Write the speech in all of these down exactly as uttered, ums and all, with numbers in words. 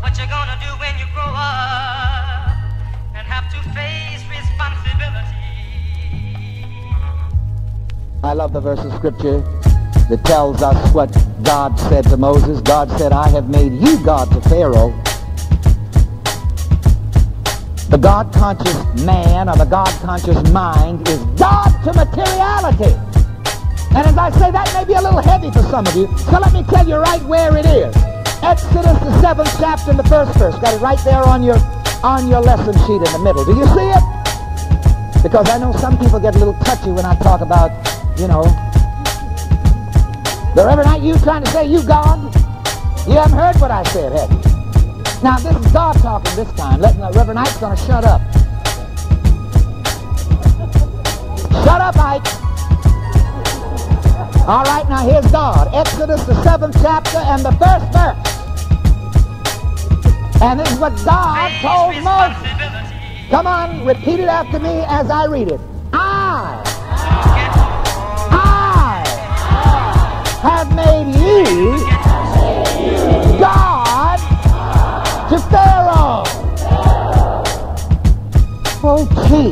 what you're gonna do when you grow up and have to face responsibility. I love the verse of scripture that tells us what God said to Moses. God said, I have made you God to Pharaoh. The God-conscious man or the God-conscious mind is God to materiality. And as I say, that may be a little heavy for some of you, so let me tell you right where it is. Exodus, the seventh chapter and the first verse. Got it right there on your, on your lesson sheet in the middle. Do you see it? Because I know some people get a little touchy when I talk about, you know, the Reverend Knight, you trying to say you God? You haven't heard what I said, have you? Now, this is God talking this time. Let the Reverend Ike's going to shut up. Shut up, Ike. All right, now here's God. Exodus, the seventh chapter and the first verse. And this is what God told Moses. Come on, repeat it after me as I read it. I, I have made you God to Pharaoh. Oh, gee.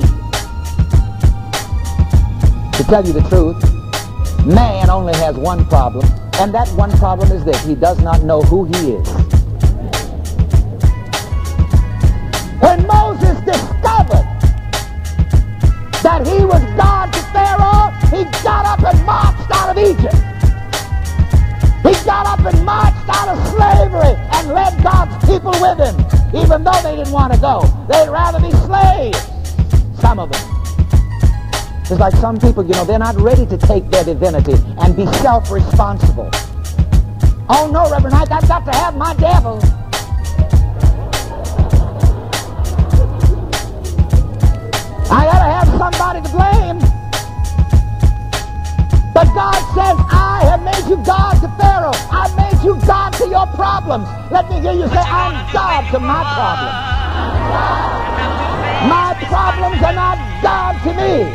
To tell you the truth, man only has one problem, and that one problem is this: he does not know who he is. When Moses discovered that he was God to Pharaoh, he got up and marched out of Egypt. He got up and marched out of slavery and led God's people with him, even though they didn't want to go. They'd rather be slaves, some of them. It's like some people, you know, they're not ready to take their divinity and be self-responsible. Oh no, Reverend Ike, I've got to have my devil. I got to have somebody to blame. But God says, I have made you God to Pharaoh. I've made you God to your problems. Let me hear you say, I'm God to my problems. My problems are not God to me.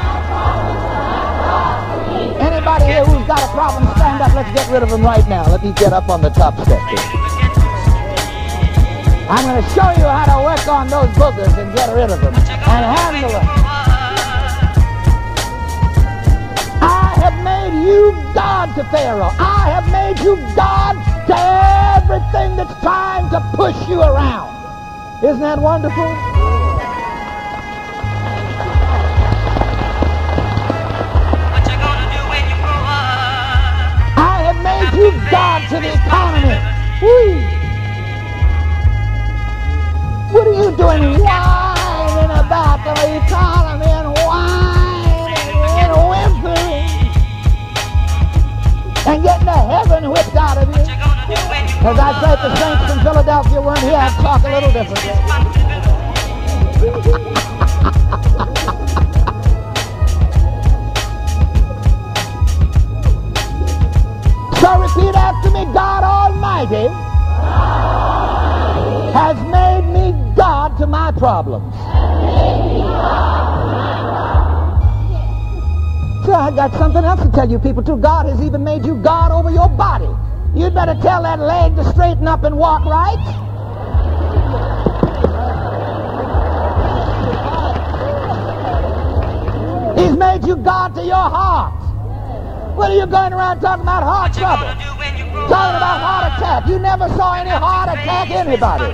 Anybody here who's got a problem, stand up. Let's get rid of them right now. Let me get up on the top step here. I'm going to show you how to work on those boogers and get rid of them and handle them. I have made you God to Pharaoh. I have made you God to everything that's trying to push you around. Isn't that wonderful? What you gonna do when you grow up? I have made you God to the economy. Whee! What are you doing whining about the economy and whining and whimpering and getting the heaven whipped out of you? As I say, if the saints from Philadelphia weren't here, I'd talk a little differently. So repeat after me. God Almighty has made me God to my problems. So I got something else to tell you people too. God has even made you God over your body. You'd better tell that leg to straighten up and walk right. He's made you God to your heart. What are you going around talking about heart trouble? Talking about heart attack. You never saw any heart attack anybody.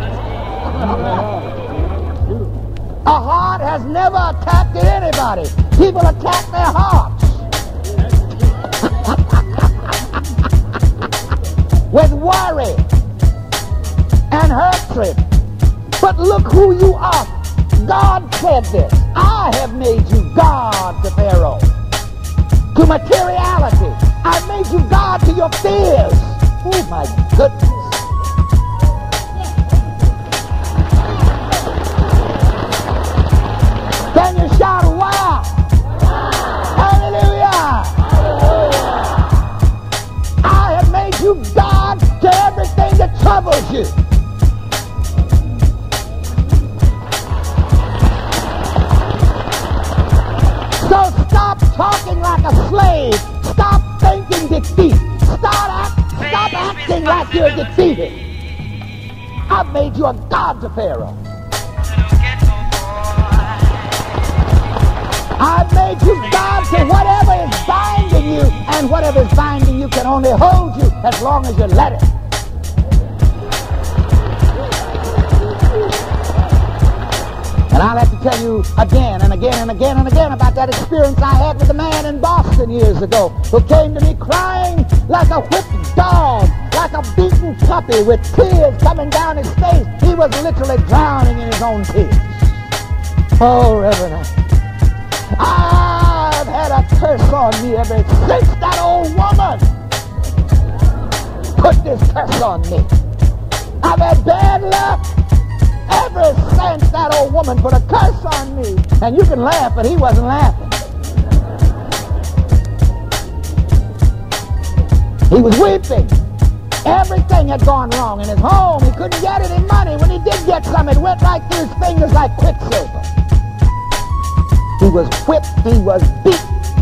A heart has never attacked anybody. People attack their hearts with worry and hatred. But look who you are. God said this. I have made you God to Pharaoh, to materiality. I made you God to your fears. Oh my goodness. Can you shout wow? Hallelujah. I have made you God to everything that troubles you. So stop talking like a slave. Stop thinking defeat. Stop, act, stop acting like you're defeated. I've made you a god to Pharaoh. I've made you God to whatever is binding you, and whatever is binding you can only hold you as long as you let it. And I'll have to tell you again and again and again and again about that experience I had with a man in Boston years ago who came to me crying like a whipped dog, like a beaten puppy with tears coming down his face. He was literally drowning in his own tears. Oh, Reverend, I've had a curse on me ever since that old woman put this curse on me. I've had bad luck ever since that old woman put a curse on me. And you can laugh, but he wasn't laughing. He was weeping. Everything had gone wrong in his home. He couldn't get any money. When he did get some, it went right through his fingers like quicksilver. He was whipped. He was beat.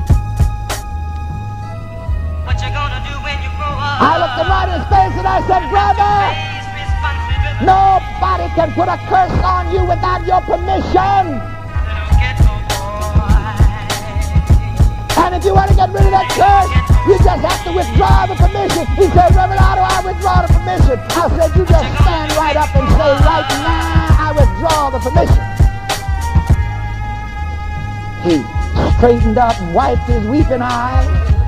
What you gonna do when you grow up? I looked him right in his face and I said, brother, nobody can put a curse on you without your permission. And if you want to get rid of that curse, you just have to withdraw the permission. He said, Reverend, how do I withdraw the permission? I said, you just stand right up and say, right now, I withdraw the permission. He straightened up and wiped his weeping eyes.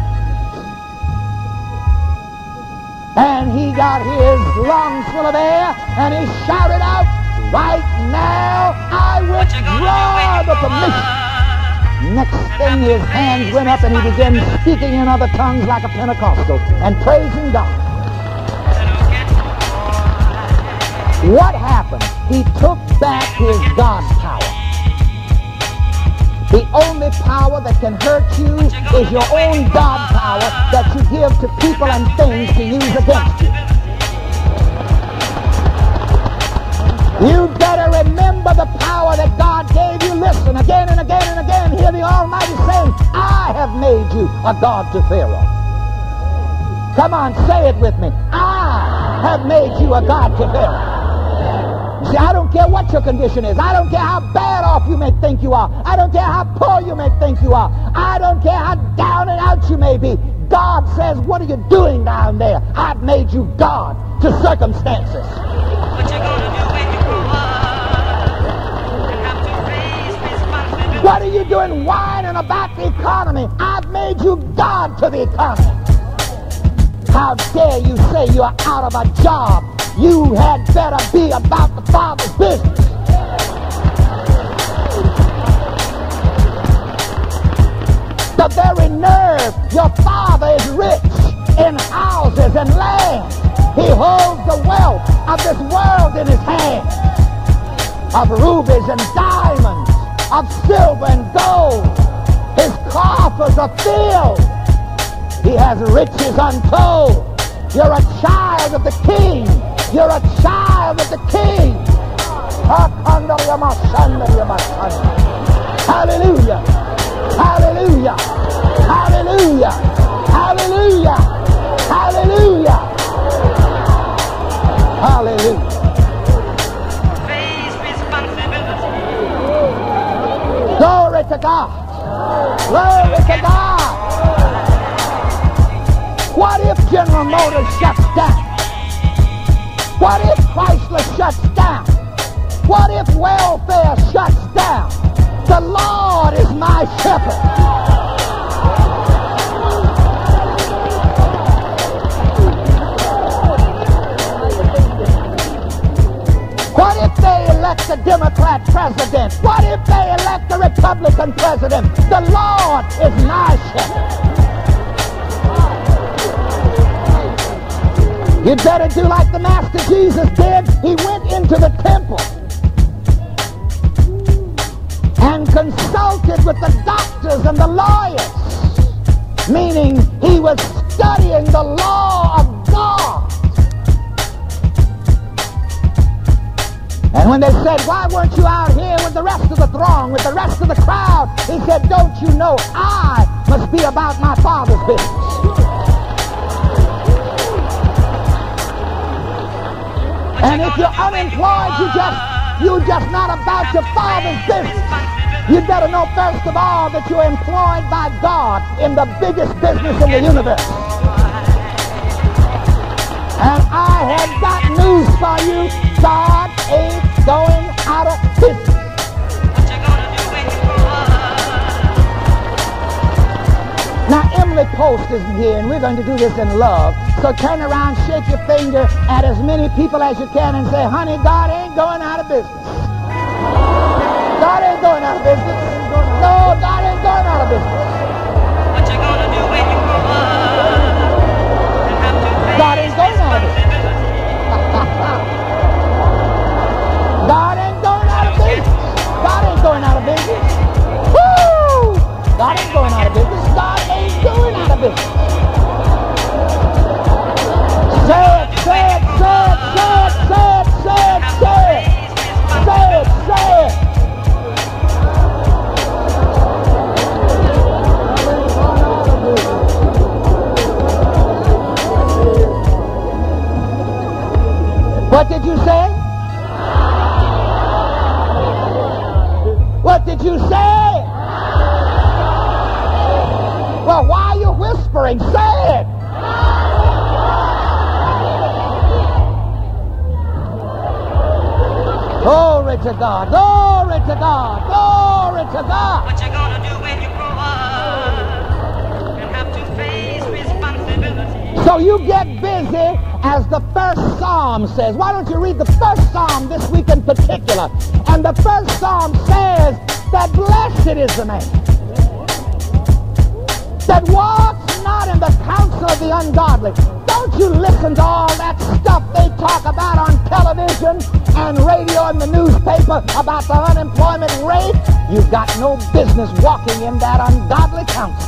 And he got his lungs full of air, and he shouted out, right now, I withdraw the permission. Next thing, his hands went up, and he began speaking in other tongues like a Pentecostal and praising God. What happened? He took back his God power. The only power that can hurt you is your own God power that you give to people and things to use against you. You better remember the power that God gave you. Listen, again and again and again, hear the Almighty saying, I have made you a God to Pharaoh. Come on, say it with me. I have made you a God to Pharaoh. See, I don't care what your condition is. I don't care how bad off you may think you are. I don't care how poor you may think you are. I don't care how down and out you may be. God says, what are you doing down there? I've made you God to circumstances. What you gonna do when you grow up? You have to face responsibility. What are you doing whining about the economy? I've made you God to the economy. How dare you say you're out of a job? You had better be about the Father's business. The very nerve, your Father is rich in houses and land. He holds the wealth of this world in his hand, of rubies and diamonds, of silver and gold. His coffers are filled. He has riches untold. You're a child of the King. You're a child of the King. Hallelujah. Hallelujah. Hallelujah. Hallelujah. Hallelujah. Hallelujah. Face responsibility. Glory to God. Glory to God. What if General Motors shuts down? What if Chrysler shuts down? What if welfare shuts down? The Lord is my shepherd. What if they elect a Democrat president? What if they elect a Republican president? The Lord is my shepherd. You'd better do like the Master Jesus did. He went into the temple and consulted with the doctors and the lawyers, meaning he was studying the law of God. And when they said, why weren't you out here with the rest of the throng, with the rest of the crowd? He said, don't you know I must be about my Father's business. And if you're unemployed, you just, you're just not about your father's business. You'd better know first of all that you're employed by God in the biggest business in the universe. And I have got news for you. God ain't going out of business. Now, Emily Post isn't here, and we're going to do this in love. So turn around, shake your finger at as many people as you can and say, honey, God ain't going out of business. God ain't going out of business. No, God ain't going out of business. What you gonna do when you grow up and have to face God ain't going out of business. God ain't going out of business. God ain't going out of business. Woo! God ain't going out of business. God ain't going out of business. Say it, say it, say it, say it, say it, say it, say it. Say it, say it. What did you say? What did you say? Well, why are you whispering? Say it. Glory to God. Glory to God. Glory to God. What you gonna do when you grow up and have to face responsibility? So you get busy, as the first psalm says. Why don't you read the first psalm this week in particular? And the first psalm says that blessed is the man that walks not in the counsel of the ungodly. Don't you listen to all that stuff they talk about on television and radio and the newspaper about the unemployment rate. You've got no business walking in that ungodly counsel.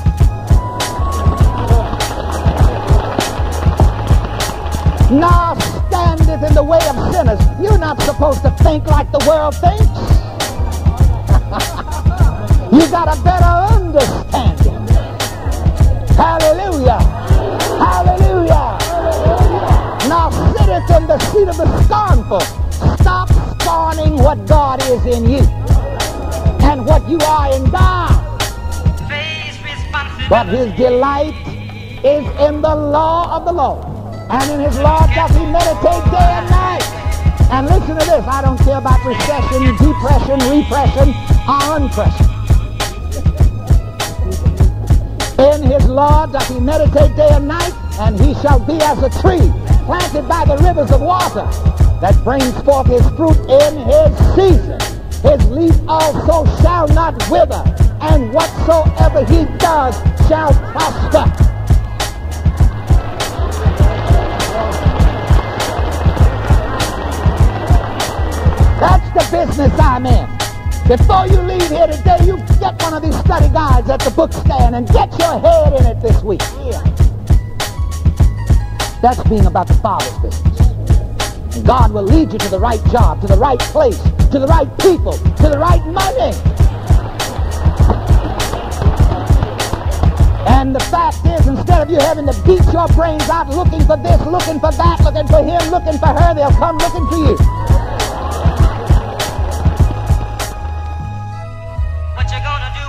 Now standeth in the way of sinners. You're not supposed to think like the world thinks. You got a better understanding. Hallelujah. Hallelujah. Now sitteth in the seat of the scornful. Stop scorning what God is in you and what you are in God. Face responsibility. But his delight is in the law of the Lord. And in his law doth he meditate day and night. And listen to this. I don't care about recession, depression, repression, or unpression. In his law doth he meditate day and night, and he shall be as a tree planted by the rivers of water that brings forth his fruit in his season. His leaf also shall not wither, and whatsoever he does shall prosper. That's the business I'm in. Before you leave here today, you get one of these study guides at the book stand and get your head in it this week. That's being about the Father's business. And God will lead you to the right job, to the right place, to the right people, to the right money. And the fact is, instead of you having to beat your brains out looking for this, looking for that, looking for him, looking for her, they'll come looking for you. What you gonna do